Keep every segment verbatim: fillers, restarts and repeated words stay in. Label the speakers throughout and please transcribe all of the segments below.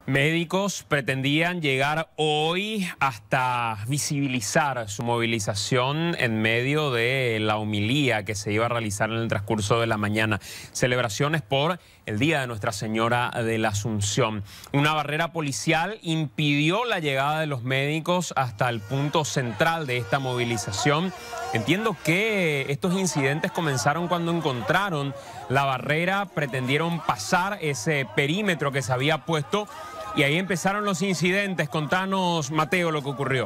Speaker 1: Médicos pretendían llegar hoy hasta visibilizar su movilización en medio de la homilía que se iba a realizar en el transcurso de la mañana. Celebraciones por el Día de Nuestra Señora de la Asunción. Una barrera policial impidió la llegada de los médicos hasta el punto central de esta movilización. Entiendo que estos incidentes comenzaron cuando encontraron la barrera, pretendieron pasar ese perímetro que se había puesto y ahí empezaron los incidentes. Contanos, Mateo, lo que ocurrió.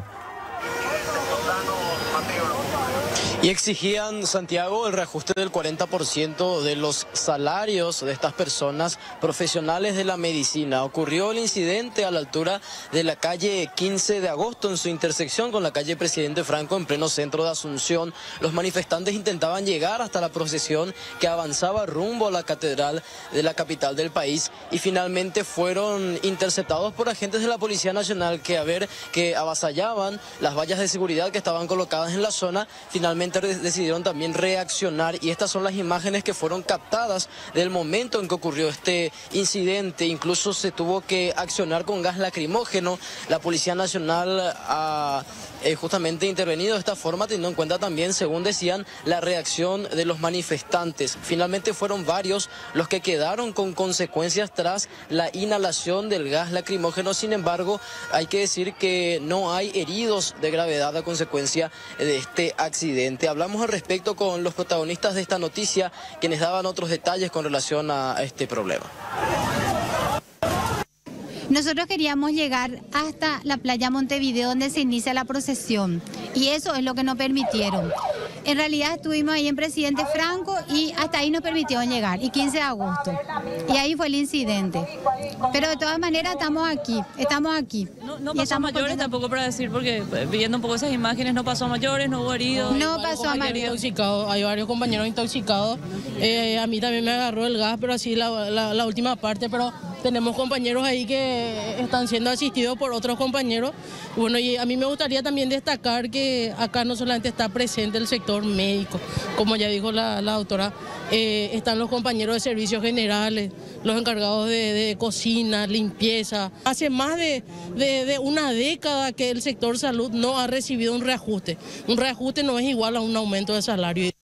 Speaker 2: Y exigían, Santiago, el reajuste del cuarenta por ciento de los salarios de estas personas profesionales de la medicina. Ocurrió el incidente a la altura de la calle quince de agosto, en su intersección con la calle Presidente Franco, en pleno centro de Asunción. Los manifestantes intentaban llegar hasta la procesión que avanzaba rumbo a la catedral de la capital del país y finalmente fueron interceptados por agentes de la Policía Nacional que, a ver, que avasallaban las vallas de seguridad que estaban colocadas en la zona. Finalmente decidieron también reaccionar y estas son las imágenes que fueron captadas del momento en que ocurrió este incidente. Incluso se tuvo que accionar con gas lacrimógeno. La Policía Nacional ha eh, justamente intervenido de esta forma, teniendo en cuenta también, según decían, la reacción de los manifestantes. Finalmente fueron varios los que quedaron con consecuencias tras la inhalación del gas lacrimógeno. Sin embargo, hay que decir que no hay heridos de gravedad a consecuencia de este accidente. Hablamos al respecto con los protagonistas de esta noticia, quienes daban otros detalles con relación a este problema.
Speaker 3: Nosotros queríamos llegar hasta la playa Montevideo, donde se inicia la procesión, y eso es lo que nos permitieron. En realidad estuvimos ahí en Presidente Franco y hasta ahí nos permitieron llegar, y quince de agosto. Y ahí fue el incidente. Pero de todas maneras estamos aquí, estamos aquí.
Speaker 4: No, no pasó a mayores poniendo... tampoco para decir, porque viendo un poco esas imágenes no pasó a mayores, no hubo heridos.
Speaker 3: No pasó a mayores.
Speaker 5: Intoxicados, hay varios compañeros intoxicados. Eh, a mí también me agarró el gas, pero así la, la, la última parte, pero tenemos compañeros ahí que están siendo asistidos por otros compañeros. Bueno, y a mí me gustaría también destacar que acá no solamente está presente el sector médico, como ya dijo la, la doctora, eh, están los compañeros de servicios generales, los encargados de, de cocina, limpieza. Hace más de, de, de una década que el sector salud no ha recibido un reajuste. Un reajuste no es igual a un aumento de salario.